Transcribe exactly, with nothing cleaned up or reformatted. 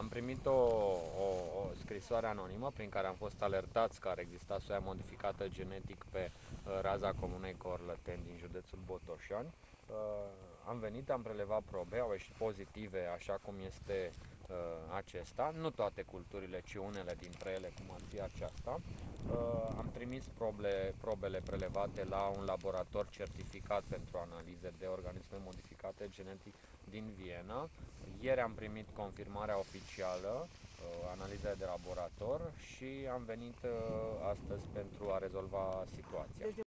Am primit o, o, o scrisoare anonimă prin care am fost alertați că ar exista soia modificată genetic pe uh, raza comunei Corlăteni din județul Botoșani. Uh, am venit, am prelevat probe, au ieșit pozitive așa cum este uh, acesta, nu toate culturile, ci unele dintre ele, cum ar fi aceasta. Uh, am trimis probele, probele prelevate la un laborator certificat pentru analize de organisme modificate genetic din Viena. Ieri am primit confirmarea oficială, analizele de laborator, și am venit astăzi pentru a rezolva situația.